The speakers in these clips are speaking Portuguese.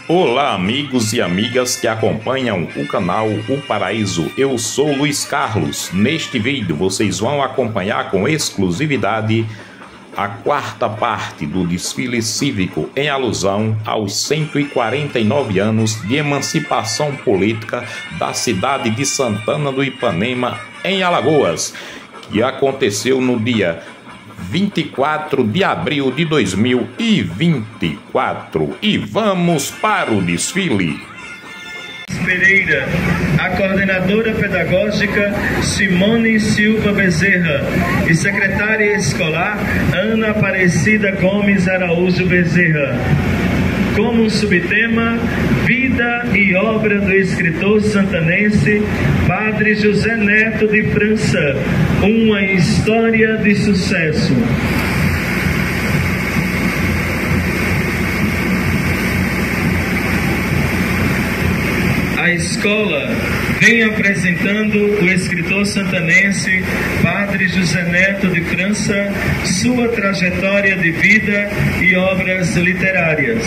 Olá, amigos e amigas que acompanham o canal O Paraíso. Eu sou Luiz Carlos. Neste vídeo vocês vão acompanhar com exclusividade a quarta parte do desfile cívico em alusão aos 149 anos de emancipação política da cidade de Santana do Ipanema, em Alagoas, que aconteceu no dia 24 de abril de 2024. E vamos para o desfile. Pereira, a coordenadora pedagógica Simone Silva Bezerra e secretária escolar Ana Aparecida Gomes Araújo Bezerra. Como subtema, vida e obra do escritor santanense Padre José Neto de França, uma história de sucesso. A escola vem apresentando o escritor santanense Padre José Neto de França, sua trajetória de vida e obras literárias.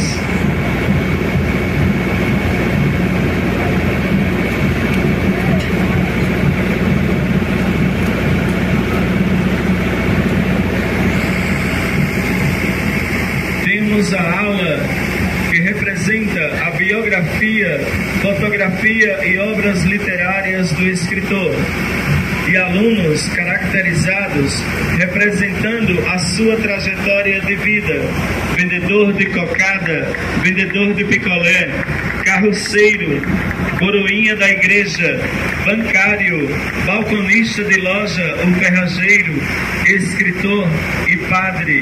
Temos a aula que representa a biografia, fotografia e obras literárias do escritor, e alunos caracterizados representando a sua trajetória de vida: vendedor de cocada, vendedor de picolé, carroceiro, coroinha da igreja, bancário, balconista de loja ou ferrageiro, escritor e padre.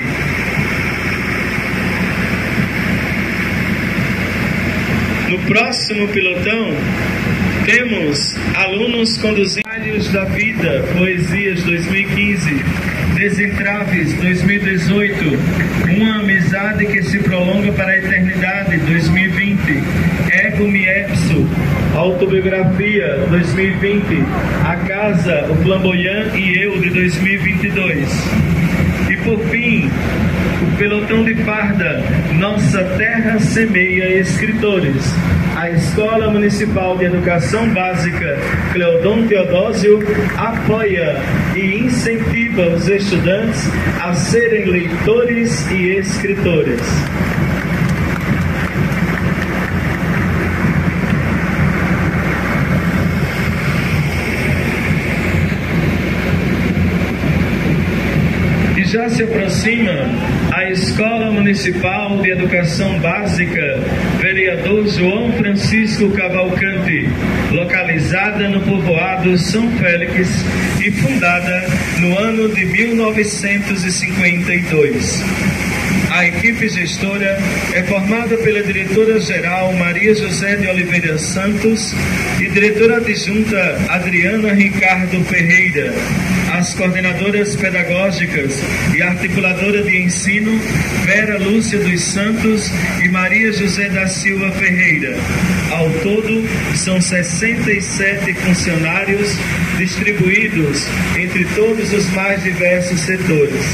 No próximo pilotão, temos alunos conduzindo da Vida, Poesias 2015, Desentraves 2018, Uma Amizade que se prolonga para a Eternidade 2020, Ego Mi Epso, Autobiografia 2020, A Casa, o Flamboyant e Eu de 2022. E por fim, o pelotão de farda, Nossa Terra Semeia Escritores. A Escola Municipal de Educação Básica Cleodon Teodósio apoia e incentiva os estudantes a serem leitores e escritores. Já se aproxima a Escola Municipal de Educação Básica Vereador João Francisco Cavalcante, localizada no povoado São Félix e fundada no ano de 1952. A equipe gestora é formada pela diretora-geral Maria José de Oliveira Santos e diretora adjunta Adriana Ricardo Ferreira. As coordenadoras pedagógicas e articuladora de ensino Vera Lúcia dos Santos e Maria José da Silva Ferreira. Ao todo, são 67 funcionários distribuídos entre todos os mais diversos setores.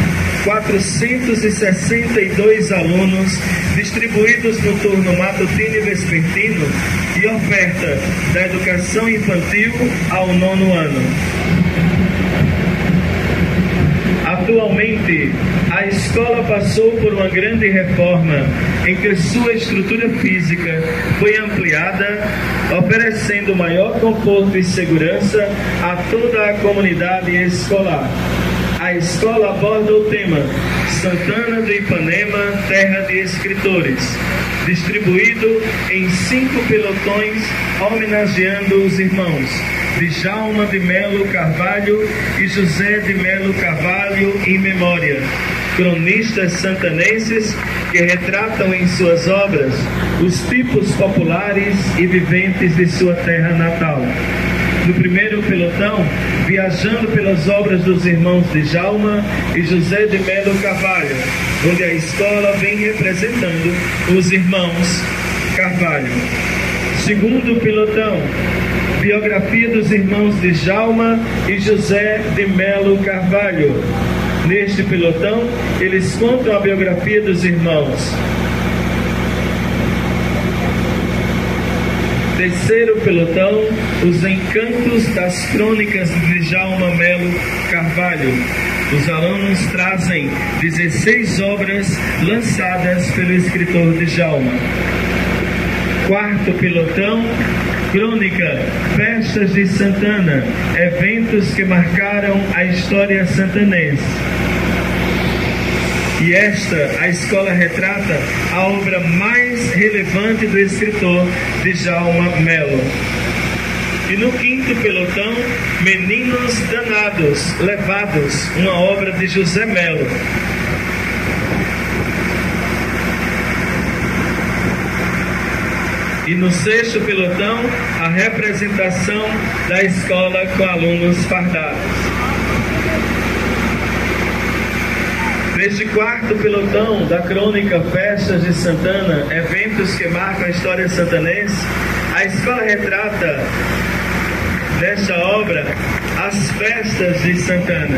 462 alunos distribuídos no turno matutino e vespertino e oferta da educação infantil ao 9º ano. Atualmente, a escola passou por uma grande reforma em que sua estrutura física foi ampliada, oferecendo maior conforto e segurança a toda a comunidade escolar. A escola aborda o tema Santana do Ipanema, Terra de Escritores, distribuído em 5 pelotões homenageando os irmãos Djalma de Melo Carvalho e José de Melo Carvalho em memória, cronistas santanenses que retratam em suas obras os tipos populares e viventes de sua terra natal. No primeiro pelotão, viajando pelas obras dos irmãos Djalma e José de Melo Carvalho, onde a escola vem representando os irmãos Carvalho. Segundo pelotão, biografia dos irmãos Djalma e José de Melo Carvalho. Neste pelotão, eles contam a biografia dos irmãos Terceiro pelotão, os encantos das crônicas de Djalma Melo Carvalho. Os alunos trazem 16 obras lançadas pelo escritor Djalma. Quarto pelotão, crônica Festas de Santana, eventos que marcaram a história santanense. E esta, a escola retrata a obra mais relevante do escritor Djalma Melo. E no quinto pelotão, Meninos Danados, Levados, uma obra de José Melo. E no sexto pelotão, a representação da escola com alunos fardados. Neste quarto pelotão da crônica Festas de Santana, eventos que marcam a história santanense, a escola retrata desta obra as festas de Santana.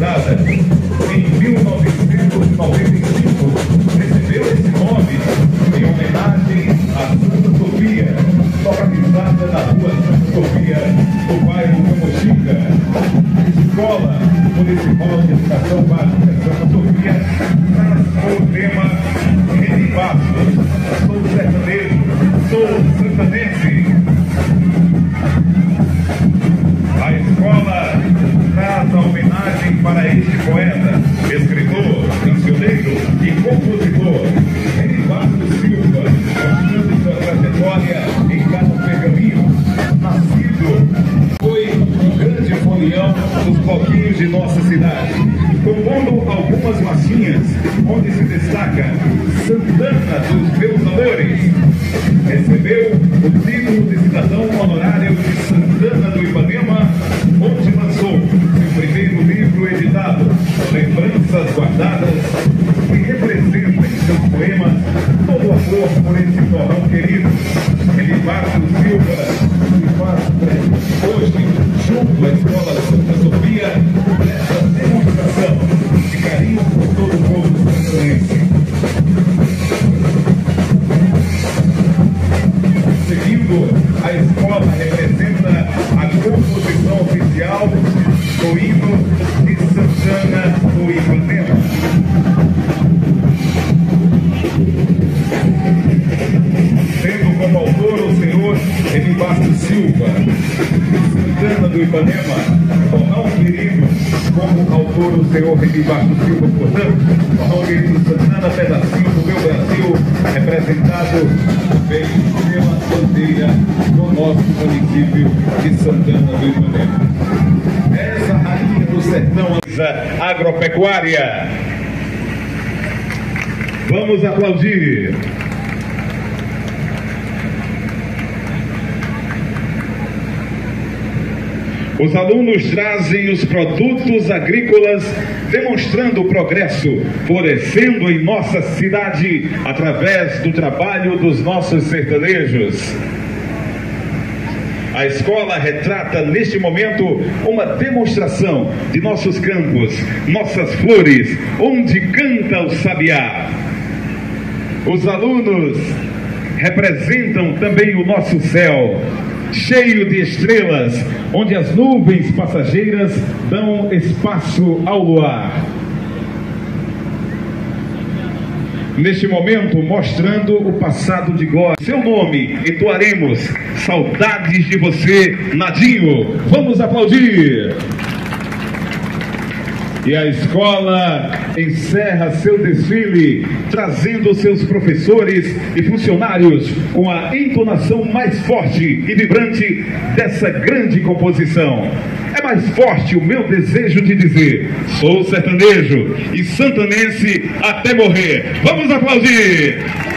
fundada em 1995, recebeu esse nome em homenagem a Santa Sofia, localizada na rua Santa Sofia, no bairro Camochica. Escola Municipal de Educação Básica Santa Sofia traz o tema Renivaço. Sou sertanejo, sou santanense. A escola traz a homenagem para este poeta, escritor, cancioneiro e compositor, Renivaço Silva, mostrando sua trajetória em cada pergaminho. Nascido, foi um grande folião dos bloquinhos de nossa cidade, compondo algumas marchinhas, onde se destaca Santana dos Meus Amores. Recebeu o título de cidadão honorário de Santana do Ipanema, onde lançou seu primeiro livro editado, Lembranças Guardadas, que representa em seus poemas todo o amor por esse torrão querido. Renivaço Silva se faz hoje, junto à Escola Santa Sofia, nessa demonstração de carinho por todo o povo santanense. Seguindo, a escola representa a composição oficial do hino de Santana do Ipanema. Tendo como autor o senhor Renivaço Silva, Santana do Ipanema, torrão querido, como autor o senhor Renivaço Silva, portanto, torrão querido Santana, pedacinho do meu Brasil, representado bem pela bandeira do nosso município de Santana do Ipanema. Essa rainha do sertão agropecuária. Vamos aplaudir. Os alunos trazem os produtos agrícolas, demonstrando o progresso, florescendo em nossa cidade através do trabalho dos nossos sertanejos. A escola retrata neste momento uma demonstração de nossos campos, nossas flores, onde canta o sabiá. Os alunos representam também o nosso céu, cheio de estrelas, onde as nuvens passageiras dão espaço ao luar. Neste momento, mostrando o passado de glória. Seu nome, entoaremos Saudades de Você, Nadinho. Vamos aplaudir! E a escola encerra seu desfile, trazendo seus professores e funcionários com a entonação mais forte e vibrante dessa grande composição. É mais forte o meu desejo de dizer: sou sertanejo e santanense até morrer. Vamos aplaudir!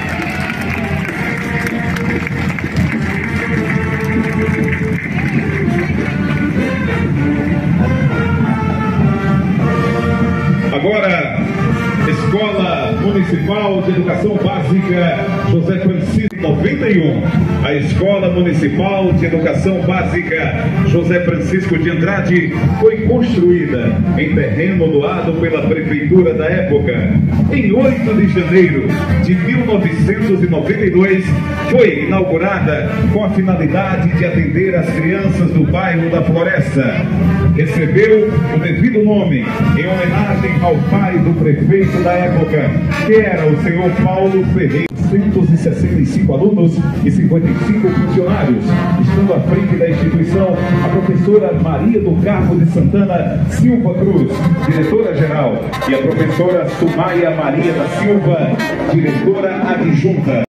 Agora, Escola Municipal de Educação Básica José Francisco 91. A Escola Municipal de Educação Básica José Francisco de Andrade foi construída em terreno doado pela prefeitura da época. Em 8 de janeiro de 1992, foi inaugurada com a finalidade de atender as crianças do bairro da Floresta. Recebeu o devido nome em homenagem ao pai do prefeito da época, que era o senhor Paulo Ferreira. 165 alunos e 55 funcionários. Estando à frente da instituição, a professora Maria do Carmo de Santana Silva Cruz, diretora-geral, e a professora Sumaia Maria da Silva, diretora adjunta.